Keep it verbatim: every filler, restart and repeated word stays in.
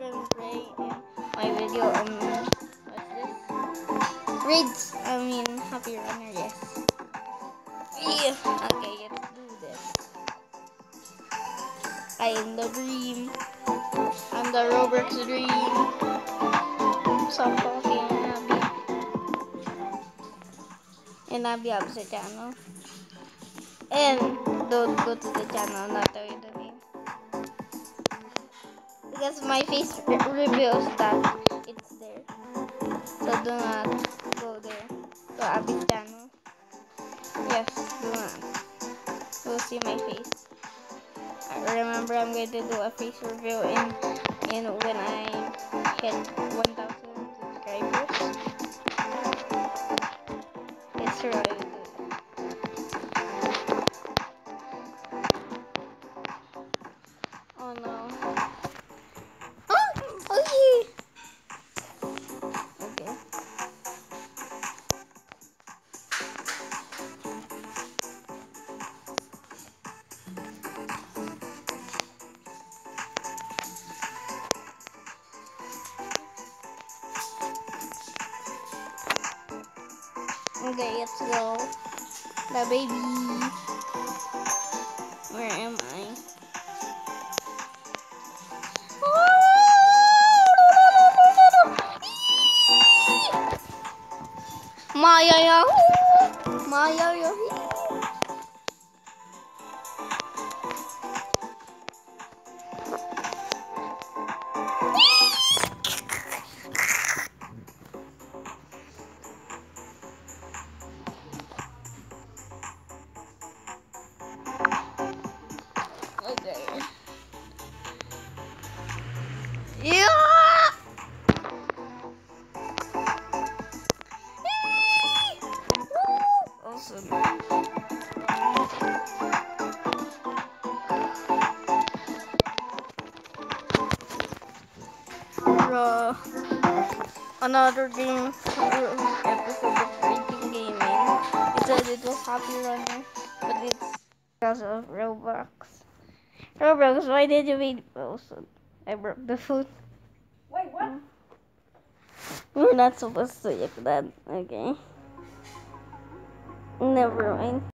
gonna play in my video. Um, what's this? Raids. I mean, Happy Runner. Yes. Yeah. Okay, let's do this. I am the dream. I'm the Roblox dream. Stop talking, Abby. And Abby has a channel. And don't go to the channel, not tell you the name. Because my face re reveals that it's there. So do not go there to Abby's channel. Yes, do not. You'll see my face. I remember I'm going to do a face reveal in, in when I hit one thousand subscribers. It's really good. Oh no. Oh, okay. Okay. Okay, let's go. The baby. Where am I? Maya Yahoo! Maya Yahoo! Okay. Yeah! Awesome. Uh, another game uh, episode of Rating Gaming. It said it was Happy Runner, but it's because of Roblox. Roblox, why did you make Wilson? I broke the foot. Wait, what? We're not supposed to yak that. Okay. Never mind.